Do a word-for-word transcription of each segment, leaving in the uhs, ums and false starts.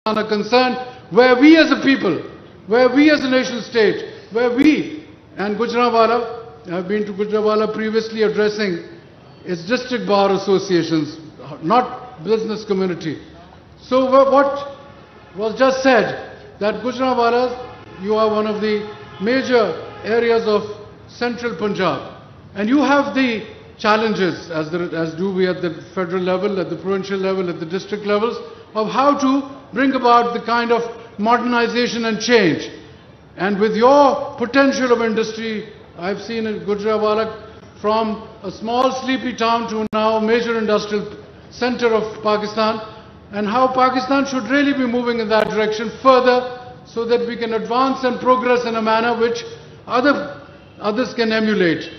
are concerned, where we as a people, where we as a nation state, where we, and Gujranwala, I have been to Gujranwala previously addressing its district bar associations, not business community. So what was just said, that Gujranwala, you are one of the major areas of central Punjab, and you have the challenges, as, the, as do we at the federal level, at the provincial level, at the district levels, of how to bring about the kind of modernization and change. And with your potential of industry, I've seen in Gujranwala from a small sleepy town to now a major industrial center of Pakistan, and how Pakistan should really be moving in that direction further so that we can advance and progress in a manner which other, others can emulate.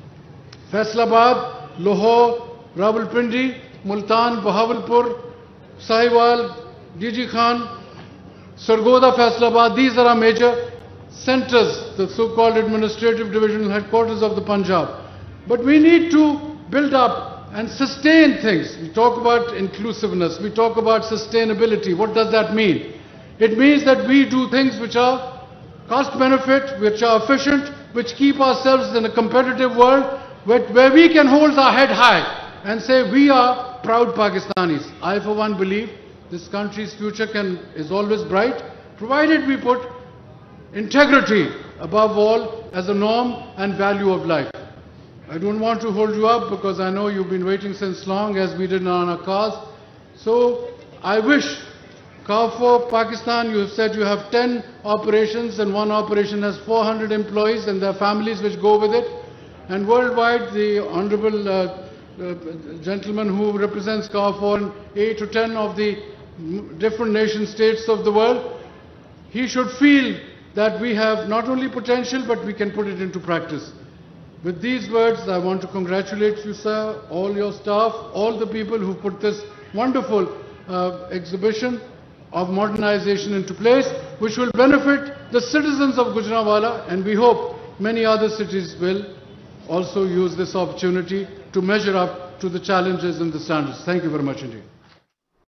Faisalabad, Lahore, Rawalpindi, Multan, Bahawalpur, Sahiwal, D G Khan, Sargoda, Faisalabad, these are our major centers, the so-called administrative divisional headquarters of the Punjab. But we need to build up and sustain things. We talk about inclusiveness, we talk about sustainability. What does that mean? It means that we do things which are cost benefit, which are efficient, which keep ourselves in a competitive world, where we can hold our head high and say we are proud Pakistanis. I for one believe this country's future can, is always bright, provided we put integrity above all as a norm and value of life. I don't want to hold you up because I know you've been waiting since long, as we did on our cars. So I wish Carrefour Pakistan, you have said you have ten operations and one operation has four hundred employees and their families which go with it. And worldwide, the honorable uh, uh, gentleman who represents Carrefour in eight to ten of the different nation states of the world, he should feel that we have not only potential, but we can put it into practice. With these words, I want to congratulate you, sir, all your staff, all the people who put this wonderful uh, exhibition of modernization into place, which will benefit the citizens of Gujranwala, and we hope many other cities will also use this opportunity to measure up to the challenges and the standards. Thank you very much indeed.